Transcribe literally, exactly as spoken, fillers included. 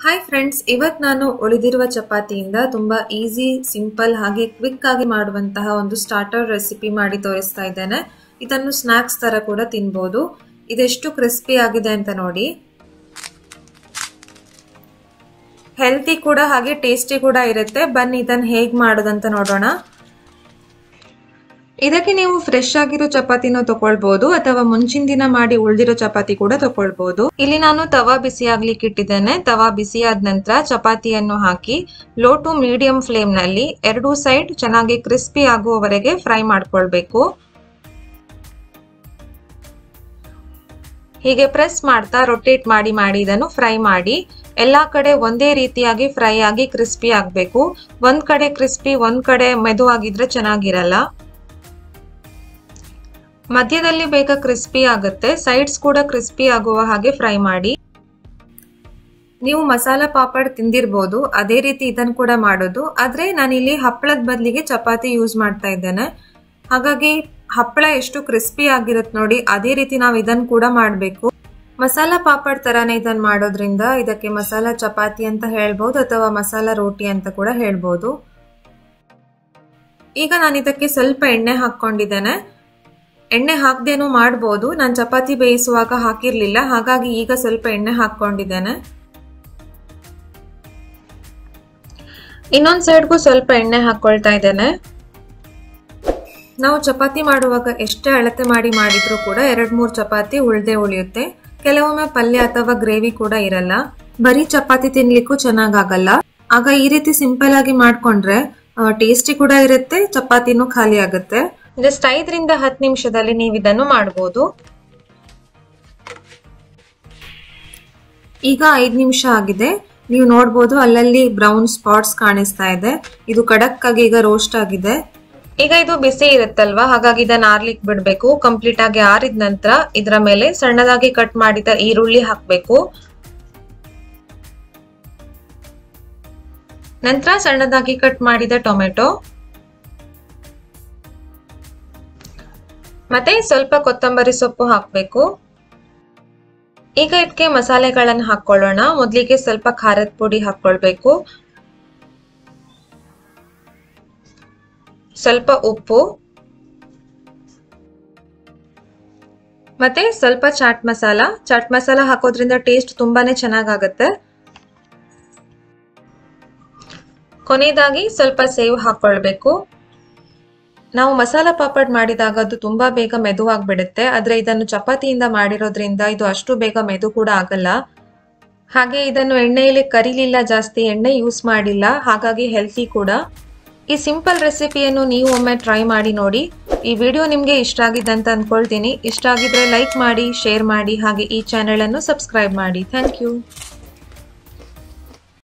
Hi friends, ಇವತ್ತು ನಾನು ಉಳಿದಿರುವ ಚಪಾತಿಯಿಂದ ತುಂಬಾ ಈಸಿ, ಸಿಂಪಲ್ ಹಾಗೆ ಕ್ವಿಕ್ ಆಗಿ ಮಾಡುವಂತಹ ಒಂದು ಸ್ಟಾರ್ಟರ್ ರೆಸಿಪಿ ಮಾಡಿ ತೋರಿಸ್ತಾ ಇದ್ದೇನೆ. ಇದನ್ನು ಸ್ನಾಕ್ಸ್ ತರ ಕೂಡ ತಿನ್ಬೋದು. ಇದೆಷ್ಟು ಕ್ರಿಸ್ಪಿ ಆಗಿದೆ ಅಂತ ನೋಡಿ. ಹೆಲ್ತಿ ಕೂಡ ಹಾಗೆ ಟೇಸ್ಟಿ ಕೂಡ ಇರುತ್ತೆ. ಬನ್ನಿ ಇದನ್ನು ಹೇಗೆ ಮಾಡೋದಂತ ನೋಡೋಣ. ಇದಕ್ಕೆ ನೀವು ಫ್ರೆಶ್ ಆಗಿರೋ ಚಪಾತಿನ ತಗೊಳ್ಬಹುದು ಅಥವಾ ಮುಂಚಿನ ದಿನ ಮಾಡಿ ಉಳಿದಿರೋ ಚಪಾತಿ ಕೂಡ ತಗೊಳ್ಬಹುದು. ಇಲ್ಲಿ ನಾನು ತವಾ ಬಿಸಿ ಆಗ್ಲಿಕ್ಕೆ ಇಟ್ಟಿದ್ದೇನೆ. ತವಾ ಬಿಸಿ ಆದ ನಂತರ ಚಪಾತಿಯನ್ನು ಹಾಕಿ ಲೋ ಟು ಮೀಡಿಯಂ ಫ್ಲೇಮ್ ನಲ್ಲಿ ಎರಡೂ ಸೈಡ್ ಚೆನ್ನಾಗಿ ಕ್ರಿಸ್ಪಿ ಆಗುವವರೆಗೆ ಫ್ರೈ ಮಾಡ್ಕೊಳ್ಬೇಕು. ಹೀಗೆ ಪ್ರೆಸ್ ಮಾಡ್ತಾ ರೊಟೇಟ್ ಮಾಡಿ ಮಾಡಿ ಇದನ್ನು ಫ್ರೈ ಮಾಡಿ. ಎಲ್ಲಾ ಕಡೆ ಒಂದೇ ರೀತಿಯಾಗಿ ಫ್ರೈ ಆಗಿ ಕ್ರಿಸ್ಪಿ ಆಗ್ಬೇಕು. ಒಂದ್ ಕಡೆ ಕ್ರಿಸ್ಪಿ ಒಂದ್ ಕಡೆ ಮೆದು ಆಗಿದ್ರೆ ಚೆನ್ನಾಗಿರಲ್ಲ. ಮಧ್ಯದಲ್ಲಿ ಬೇಗ ಕ್ರಿಸ್ಪಿ ಆಗುತ್ತೆ. ಸೈಡ್ಸ್ ಕೂಡ ಕ್ರಿಸ್ಪಿ ಆಗುವ ಹಾಗೆ ಫ್ರೈ ಮಾಡಿ. ನೀವು ಮಸಾಲಾ ಪಾಪಡ್ ತಿಂದಿರ್ಬೋದು, ಅದೇ ರೀತಿ ಇದನ್ನು ಕೂಡ ಮಾಡೋದು. ಆದ್ರೆ ನಾನಿಲ್ಲಿ ಹಪ್ಪಳದ ಬದಲಿಗೆ ಚಪಾತಿ ಯೂಸ್ ಮಾಡ್ತಾ ಇದ್ದೇನೆ. ಹಾಗಾಗಿ ಹಪ್ಪಳ ಎಷ್ಟು ಕ್ರಿಸ್ಪಿ ಆಗಿರುತ್ತೆ ನೋಡಿ, ಅದೇ ರೀತಿ ನಾವು ಇದನ್ನು ಕೂಡ ಮಾಡಬೇಕು. ಮಸಾಲಾ ಪಾಪಡ್ ತರಾನೇ ಇದನ್ನು ಮಾಡೋದ್ರಿಂದ ಇದಕ್ಕೆ ಮಸಾಲಾ ಚಪಾತಿ ಅಂತ ಹೇಳ್ಬೋದು ಅಥವಾ ಮಸಾಲಾ ರೋಟಿ ಅಂತ ಕೂಡ ಹೇಳ್ಬೋದು. ಈಗ ನಾನು ಇದಕ್ಕೆ ಸ್ವಲ್ಪ ಎಣ್ಣೆ ಹಾಕೊಂಡಿದ್ದೇನೆ. ಎಣ್ಣೆ ಹಾಕ್ದೇನು ಮಾಡಬಹುದು. ನಾನು ಚಪಾತಿ ಬೇಯಿಸುವಾಗ ಹಾಕಿರ್ಲಿಲ್ಲ, ಹಾಗಾಗಿ ಈಗ ಸ್ವಲ್ಪ ಎಣ್ಣೆ ಹಾಕೊಂಡಿದ್ದೇನೆ. ಇನ್ನೊಂದ್ ಸೈಡ್ಗೂ ಸ್ವಲ್ಪ ಎಣ್ಣೆ ಹಾಕೊಳ್ತಾ ಇದ್ದೇನೆ. ನಾವು ಚಪಾತಿ ಮಾಡುವಾಗ ಎಷ್ಟೇ ಅಳತೆ ಮಾಡಿ ಮಾಡಿದ್ರು ಕೂಡ ಎರಡ್ ಮೂರ್ ಚಪಾತಿ ಉಳ್ದೇ ಉಳಿಯುತ್ತೆ. ಕೆಲವೊಮ್ಮೆ ಪಲ್ಯ ಅಥವಾ ಗ್ರೇವಿ ಕೂಡ ಇರಲ್ಲ. ಬರೀ ಚಪಾತಿ ತಿನ್ಲಿಕ್ಕೂ ಚೆನ್ನಾಗಲ್ಲ. ಆಗ ಈ ರೀತಿ ಸಿಂಪಲ್ ಆಗಿ ಮಾಡ್ಕೊಂಡ್ರೆ ಟೇಸ್ಟಿ ಕೂಡ ಇರುತ್ತೆ, ಚಪಾತಿನೂ ಖಾಲಿ ಆಗುತ್ತೆ. ಜಸ್ಟ್ ಐದರಿಂದ ಹತ್ತು ನಿಮಿಷದಲ್ಲಿ ನೀವು ಇದನ್ನು ಮಾಡಬಹುದು. ಈಗ ಐದ್ ನಿಮಿಷ ಆಗಿದೆ. ನೀವು ನೋಡಬಹುದು ಅಲ್ಲಲ್ಲಿ ಬ್ರೌನ್ ಸ್ಪಾಟ್ಸ್ ಕಾಣಿಸ್ತಾ ಇದೆ. ಇದು ಖಡಕ್ ಆಗಿ ಈಗ ರೋಸ್ಟ್ ಆಗಿದೆ. ಈಗ ಇದು ಬಿಸಿ ಇರುತ್ತಲ್ವಾ, ಹಾಗಾಗಿ ಇದನ್ನ ಆರ್ಲಿಕ್ಕೆ ಬಿಡ್ಬೇಕು. ಕಂಪ್ಲೀಟ್ ಆಗಿ ಆರಿದ ನಂತರ ಇದರ ಮೇಲೆ ಸಣ್ಣದಾಗಿ ಕಟ್ ಮಾಡಿದ ಈರುಳ್ಳಿ ಹಾಕ್ಬೇಕು. ನಂತರ ಸಣ್ಣದಾಗಿ ಕಟ್ ಮಾಡಿದ ಟೊಮೆಟೊ ಮತ್ತೆ ಸ್ವಲ್ಪ ಕೊತ್ತಂಬರಿ ಸೊಪ್ಪು ಹಾಕ್ಬೇಕು. ಈಗ ಇದಕ್ಕೆ ಮಸಾಲೆಗಳನ್ನು ಹಾಕೊಳ್ಳೋಣ. ಮೊದಲಿಗೆ ಸ್ವಲ್ಪ ಖಾರದ ಪುಡಿ ಹಾಕೊಳ್ಬೇಕು, ಸ್ವಲ್ಪ ಉಪ್ಪು ಮತ್ತೆ ಸ್ವಲ್ಪ ಚಾಟ್ ಮಸಾಲ. ಚಾಟ್ ಮಸಾಲ ಹಾಕೋದ್ರಿಂದ ಟೇಸ್ಟ್ ತುಂಬಾನೇ ಚೆನ್ನಾಗಾಗತ್ತೆ. ಕೊನೆಯದಾಗಿ ಸ್ವಲ್ಪ ಸೇವ್ ಹಾಕೊಳ್ಬೇಕು. ನಾವು ಮಸಾಲಾ ಪಾಪಡ್ ಮಾಡಿದಾಗ ಅದು ತುಂಬಾ ಬೇಗ ಮೆದು ಆಗ್ಬಿಡುತ್ತೆ. ಆದ್ರೆ ಇದನ್ನು ಚಪಾತಿಯಿಂದ ಮಾಡಿರೋದ್ರಿಂದ ಇದು ಅಷ್ಟು ಬೇಗ ಮೆದು ಕೂಡ ಆಗಲ್ಲ. ಹಾಗೆ ಇದನ್ನು ಎಣ್ಣೆಯಲ್ಲಿ ಕರಿಲಿಲ್ಲ, ಜಾಸ್ತಿ ಎಣ್ಣೆ ಯೂಸ್ ಮಾಡಿಲ್ಲ, ಹಾಗಾಗಿ ಹೆಲ್ತಿ ಕೂಡ. ಈ ಸಿಂಪಲ್ ರೆಸಿಪಿಯನ್ನು ನೀವು ಒಮ್ಮೆ ಟ್ರೈ ಮಾಡಿ ನೋಡಿ. ಈ ವಿಡಿಯೋ ನಿಮ್ಗೆ ಇಷ್ಟ ಆಗಿದೆ ಅಂತ ಅನ್ಕೊಳ್ತೀನಿ. ಇಷ್ಟ ಆಗಿದ್ರೆ ಲೈಕ್ ಮಾಡಿ, ಶೇರ್ ಮಾಡಿ, ಹಾಗೆ ಈ ಚಾನೆಲ್ ಅನ್ನು ಸಬ್ಸ್ಕ್ರೈಬ್ ಮಾಡಿ. Thank you.